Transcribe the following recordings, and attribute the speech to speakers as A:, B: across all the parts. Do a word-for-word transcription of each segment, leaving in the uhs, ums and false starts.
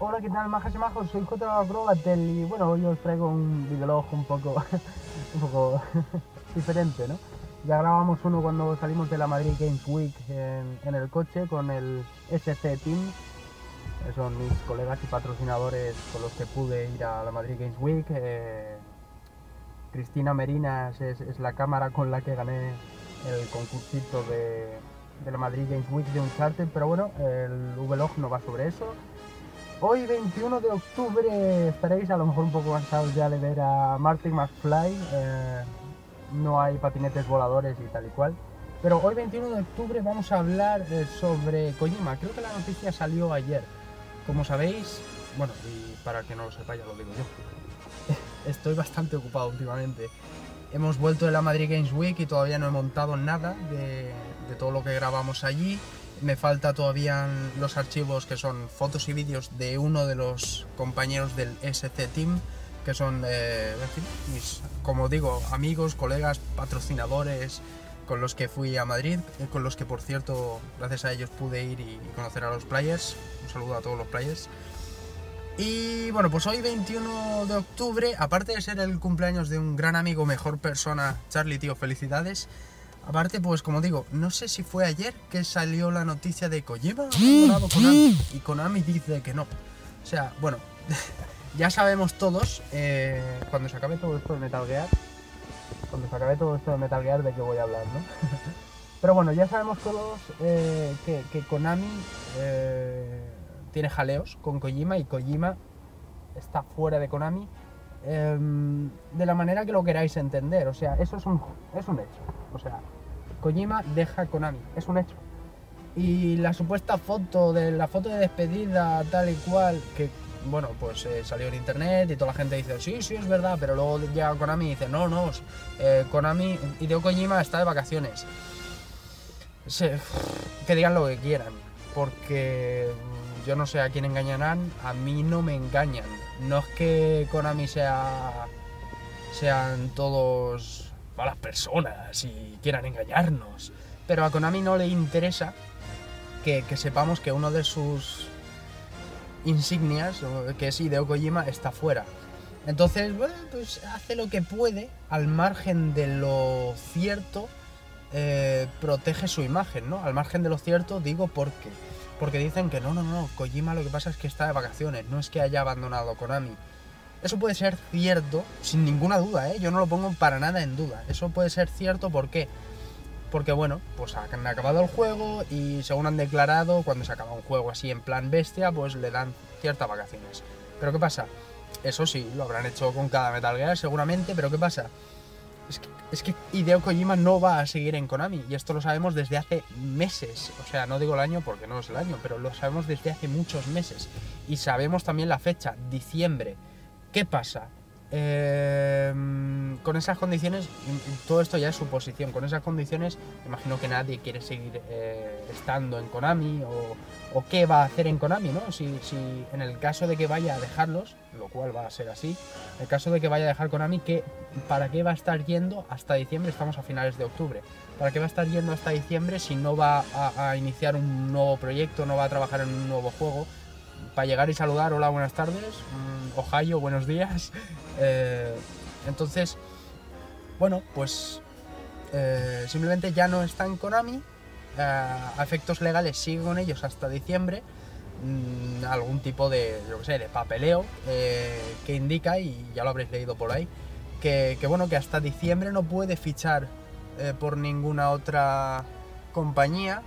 A: Hola, ¿qué tal, majas y majos? Soy J. Probatel y bueno, hoy os traigo un videolog un poco, un poco diferente, ¿no? Ya grabamos uno cuando salimos de la Madrid Games Week en, en el coche con el S C Team. Son mis colegas y patrocinadores con los que pude ir a la Madrid Games Week. Eh, Cristina Merinas es, es la cámara con la que gané el concursito de, de la Madrid Games Week de Uncharted, pero bueno, el vlog no va sobre eso. Hoy, veintiuno de octubre, estaréis a lo mejor un poco cansados ya de ver a Marty McFly. Eh, no hay patinetes voladores y tal y cual. Pero hoy, veintiuno de octubre, vamos a hablar eh, sobre Kojima. Creo que la noticia salió ayer. Como sabéis, bueno, y para que no lo sepa, ya lo digo yo. Estoy bastante ocupado últimamente. Hemos vuelto de la Madrid Games Week y todavía no he montado nada de, de todo lo que grabamos allí. Me falta todavía los archivos que son fotos y vídeos de uno de los compañeros del S C Team, que son, eh, mis, como digo, amigos, colegas, patrocinadores con los que fui a Madrid, con los que, por cierto, gracias a ellos pude ir y conocer a los players. Un saludo a todos los players. Y bueno, pues hoy, veintiuno de octubre, aparte de ser el cumpleaños de un gran amigo, mejor persona, Charlie, tío, felicidades. Aparte, pues como digo, no sé si fue ayer que salió la noticia de Kojima ha abandonado Konami, y Konami dice que no. O sea, bueno, ya sabemos todos, eh, cuando se acabe todo esto de Metal Gear, cuando se acabe todo esto de Metal Gear, de qué voy a hablar, ¿no? Pero bueno, ya sabemos todos eh, que, que Konami eh, tiene jaleos con Kojima y Kojima está fuera de Konami. Eh, de la manera que lo queráis entender, o sea, eso es un, es un hecho. O sea, Kojima deja Konami, es un hecho. Y la supuesta foto de la foto de despedida tal y cual, que bueno, pues eh, salió en internet y toda la gente dice sí, sí, es verdad, pero luego llega Konami y dice no, no, eh, Konami, Hideo Kojima está de vacaciones. Sí, que digan lo que quieran, porque yo no sé a quién engañarán, a mí no me engañan. No es que Konami sea sean todos malas personas y quieran engañarnos, pero a Konami no le interesa que, que sepamos que uno de sus insignias, que es Hideo Kojima, está fuera. Entonces, bueno, pues hace lo que puede, al margen de lo cierto, eh, protege su imagen, ¿no? Al margen de lo cierto, digo, ¿por qué? Porque dicen que no, no, no, Kojima lo que pasa es que está de vacaciones, no es que haya abandonado Konami. Eso puede ser cierto, sin ninguna duda, ¿eh? Yo no lo pongo para nada en duda. Eso puede ser cierto, ¿por qué? Porque, bueno, pues han acabado el juego y según han declarado, cuando se acaba un juego así en plan bestia, pues le dan ciertas vacaciones. Pero ¿qué pasa? Eso sí, lo habrán hecho con cada Metal Gear seguramente, pero ¿qué pasa? Es que, es que Hideo Kojima no va a seguir en Konami, y esto lo sabemos desde hace meses. O sea, no digo el año porque no es el año, pero lo sabemos desde hace muchos meses. Y sabemos también la fecha, diciembre. ¿Qué pasa? Eh, con esas condiciones, todo esto ya es suposición, con esas condiciones imagino que nadie quiere seguir eh, estando en Konami o, o qué va a hacer en Konami, ¿no? Si, si en el caso de que vaya a dejarlos, lo cual va a ser así, en el caso de que vaya a dejar Konami, ¿qué, ¿para qué va a estar yendo hasta diciembre? Estamos a finales de octubre. ¿Para qué va a estar yendo hasta diciembre si no va a, a iniciar un nuevo proyecto, no va a trabajar en un nuevo juego? Para llegar y saludar, hola, buenas tardes, mmm, Ohio, buenos días. Eh, entonces, bueno, pues eh, simplemente ya no está en Konami. Eh, a efectos legales sigue con ellos hasta diciembre. Mmm, algún tipo de, yo qué sé, de papeleo eh, que indica, y ya lo habréis leído por ahí, que, que bueno, que hasta diciembre no puede fichar eh, por ninguna otra compañía.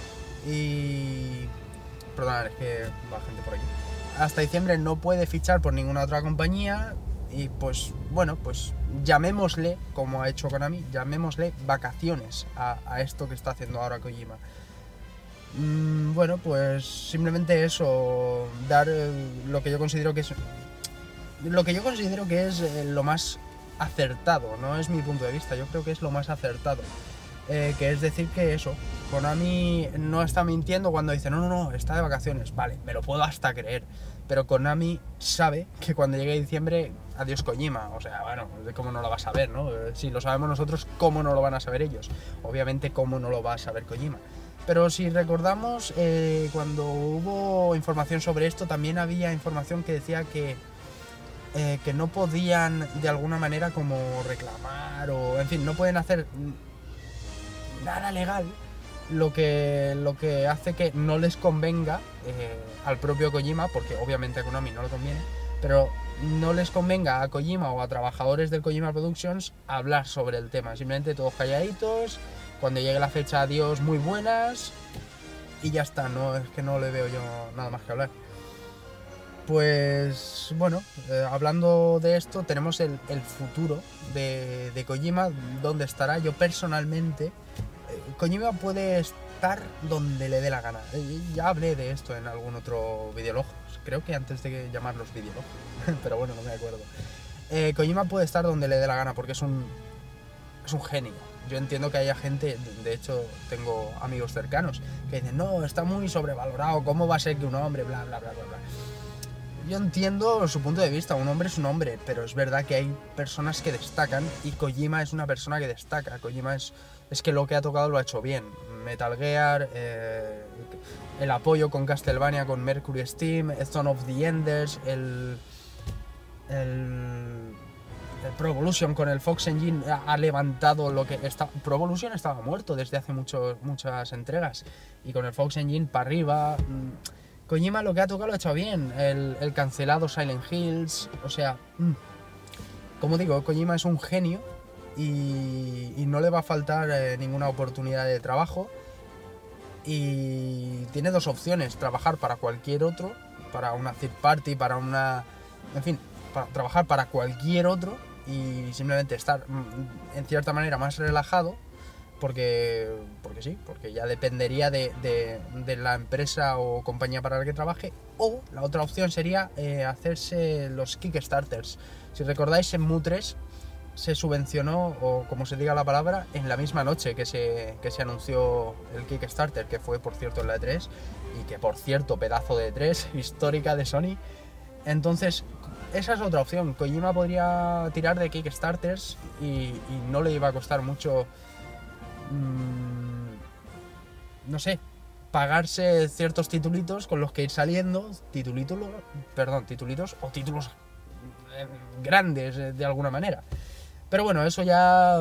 A: Y... perdonad, es que va gente por aquí. Hasta diciembre no puede fichar por ninguna otra compañía y pues bueno, pues llamémosle, como ha hecho Konami, llamémosle vacaciones a, a esto que está haciendo ahora Kojima. Mm, bueno, pues simplemente eso, dar eh, lo que yo considero que es lo que yo considero que es eh, lo más acertado, no es mi punto de vista, yo creo que es lo más acertado. Eh, que es decir que eso, Konami no está mintiendo cuando dice no, no, no, está de vacaciones, vale, me lo puedo hasta creer, pero Konami sabe que cuando llegue diciembre, adiós Kojima, o sea, bueno, ¿cómo no lo vas a saber, no? Si lo sabemos nosotros, ¿cómo no lo van a saber ellos? Obviamente, ¿cómo no lo va a saber Kojima? Pero si recordamos, eh, cuando hubo información sobre esto, también había información que decía que, eh, que no podían de alguna manera como reclamar o, en fin, no pueden hacer nada legal, lo que, lo que hace que no les convenga eh, al propio Kojima, porque obviamente a Konami no le conviene, pero no les convenga a Kojima o a trabajadores del Kojima Productions hablar sobre el tema. Simplemente todos calladitos, cuando llegue la fecha, adiós, muy buenas, y ya está. No, es que no le veo yo nada más que hablar. Pues bueno, eh, hablando de esto, tenemos el, el futuro de, de Kojima, dónde estará. Yo personalmente, eh, Kojima puede estar donde le dé la gana. Eh, ya hablé de esto en algún otro videolog, creo que antes de llamarlos videolog, pero bueno, no me acuerdo. Eh, Kojima puede estar donde le dé la gana porque es un, es un genio. Yo entiendo que haya gente, de hecho tengo amigos cercanos, que dicen, no, está muy sobrevalorado, ¿cómo va a ser que un hombre, bla, bla, bla, bla, bla? Yo entiendo su punto de vista, un hombre es un hombre, pero es verdad que hay personas que destacan y Kojima es una persona que destaca. Kojima es, es que lo que ha tocado lo ha hecho bien. Metal Gear, eh, el apoyo con Castlevania, con Mercury Steam, Zone of the Enders, el... el el Pro Evolution con el Fox Engine ha levantado lo que está. Pro Evolution estaba muerto desde hace mucho, muchas entregas, y con el Fox Engine para arriba. Kojima lo que ha tocado lo ha hecho bien. El, el cancelado Silent Hills, o sea, como digo, Kojima es un genio y, y no le va a faltar eh, ninguna oportunidad de trabajo, y tiene dos opciones: trabajar para cualquier otro, para una third party, para una, en fin, para trabajar para cualquier otro y simplemente estar en cierta manera más relajado, porque, porque sí, porque ya dependería de, de, de la empresa o compañía para la que trabaje. O la otra opción sería eh, hacerse los Kickstarters. Si recordáis, en Mu tres se subvencionó, o como se diga la palabra, en la misma noche que se, que se anunció el Kickstarter, que fue por cierto en la E tres, y que por cierto, pedazo de E tres histórica de Sony. Entonces, esa es otra opción. Kojima podría tirar de Kickstarters y, y no le iba a costar mucho, mmm, no sé, pagarse ciertos titulitos con los que ir saliendo, titulitos, perdón, titulitos o títulos eh, grandes eh, de alguna manera. Pero bueno, eso ya,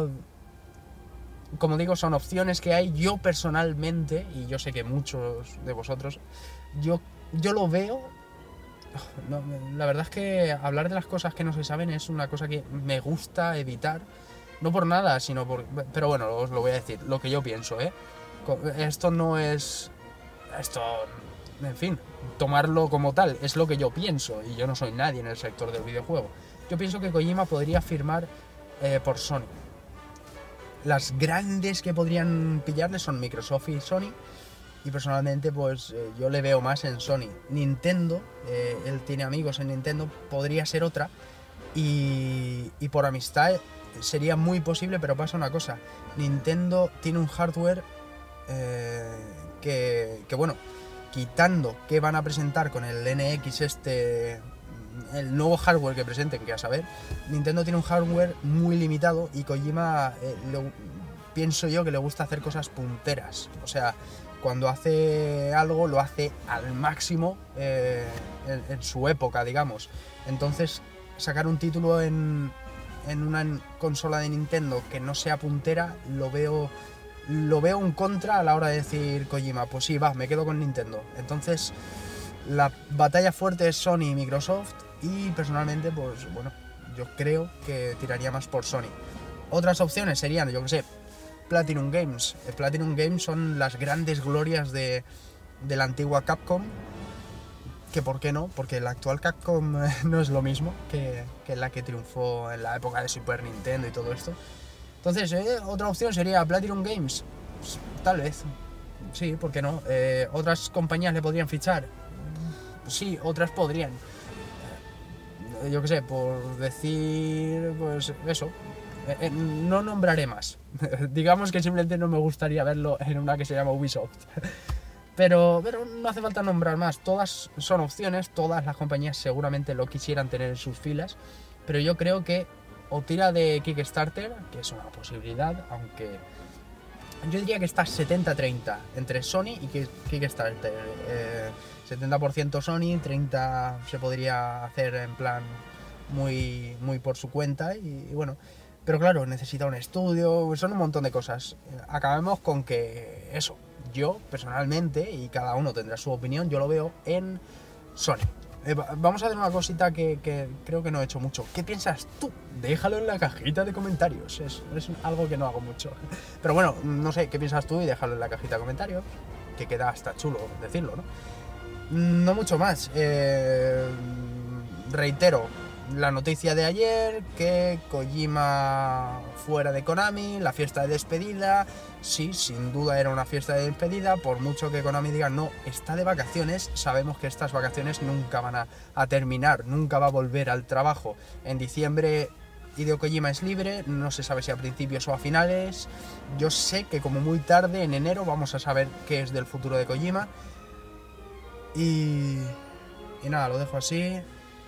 A: como digo, son opciones que hay. Yo personalmente, y yo sé que muchos de vosotros, yo, yo lo veo. No, la verdad es que hablar de las cosas que no se saben es una cosa que me gusta evitar, no por nada, sino por... Pero bueno, os lo voy a decir, lo que yo pienso, ¿eh? Esto no es... Esto... En fin, tomarlo como tal, es lo que yo pienso, y yo no soy nadie en el sector del videojuego. Yo pienso que Kojima podría firmar eh, por Sony. Las grandes que podrían pillarle son Microsoft y Sony, y personalmente pues eh, yo le veo más en Sony. Nintendo, eh, él tiene amigos en Nintendo, podría ser otra, y, y por amistad sería muy posible, pero pasa una cosa: Nintendo tiene un hardware eh, que, que bueno, quitando que van a presentar con el N X este, el nuevo hardware que presenten, que a saber, Nintendo tiene un hardware muy limitado, y Kojima eh, le, pienso yo que le gusta hacer cosas punteras. O sea, cuando hace algo lo hace al máximo eh, en, en su época, digamos. Entonces, sacar un título en, en una consola de Nintendo que no sea puntera, lo veo lo veo un contra a la hora de decir Kojima, pues sí, va, me quedo con Nintendo. Entonces, la batalla fuerte es Sony y Microsoft, y personalmente, pues bueno, yo creo que tiraría más por Sony. Otras opciones serían, yo que sé, Platinum Games. Platinum Games son las grandes glorias de, de la antigua Capcom, que por qué no, porque la actual Capcom no es lo mismo que, que la que triunfó en la época de Super Nintendo y todo esto. Entonces, eh, otra opción sería Platinum Games, pues, tal vez, sí, ¿por qué no? Eh, ¿Otras compañías le podrían fichar? Pues sí, otras podrían. Eh, yo qué sé, por decir, pues eso. Eh, no nombraré más. Digamos que simplemente no me gustaría verlo en una que se llama Ubisoft. Pero, pero no hace falta nombrar más. Todas son opciones, todas las compañías seguramente lo quisieran tener en sus filas, pero yo creo que o tira de Kickstarter, que es una posibilidad, aunque yo diría que está setenta treinta entre Sony y Kickstarter. Eh, setenta por ciento Sony, treinta se podría hacer en plan muy, muy por su cuenta y, y bueno, pero claro, necesita un estudio, son un montón de cosas. Acabemos con que eso, yo personalmente, y cada uno tendrá su opinión, yo lo veo en Sony. Eh, vamos a hacer una cosita que, que creo que no he hecho mucho. ¿Qué piensas tú? Déjalo en la cajita de comentarios. Es, es algo que no hago mucho. Pero bueno, no sé, ¿qué piensas tú? Y déjalo en la cajita de comentarios. Que queda hasta chulo decirlo, ¿no? No mucho más. Eh, reitero la noticia de ayer, que Kojima fuera de Konami, la fiesta de despedida. Sí, sin duda era una fiesta de despedida, por mucho que Konami diga no, está de vacaciones, sabemos que estas vacaciones nunca van a, a terminar, nunca va a volver al trabajo. En diciembre Hideo Kojima es libre, no se sabe si a principios o a finales. Yo sé que como muy tarde, en enero, vamos a saber qué es del futuro de Kojima. Y, y nada, lo dejo así.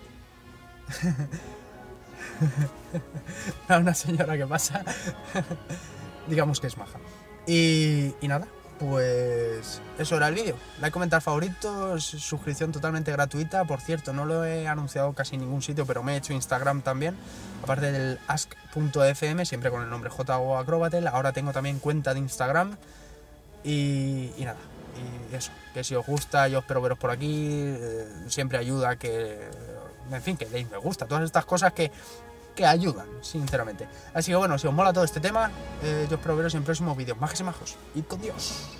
A: Una señora que pasa. Digamos que es maja. Y, y nada, pues eso era el vídeo. Like, comentar, favoritos, suscripción totalmente gratuita. Por cierto, no lo he anunciado casi en ningún sitio, pero me he hecho Instagram también. Aparte del ask punto f m, siempre con el nombre J O Acrobatel. Ahora tengo también cuenta de Instagram. Y, y nada, y eso, que si os gusta, yo espero veros por aquí. eh, Siempre ayuda que, en fin, que deis me gusta, todas estas cosas que, que ayudan, sinceramente. Así que bueno, si os mola todo este tema, eh, yo espero veros en próximos vídeos. Majes y majos, id con Dios.